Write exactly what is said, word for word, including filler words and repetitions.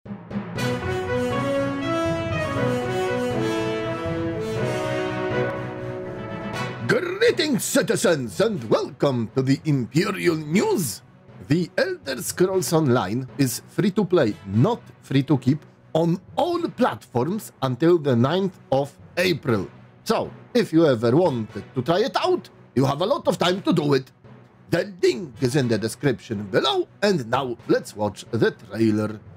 Greetings, citizens, and welcome to the Imperial News. The Elder Scrolls Online is free to play, not free to keep, on all platforms until the ninth of April. So, if you ever wanted to try it out, you have a lot of time to do it. The link is in the description below, and now let's watch the trailer.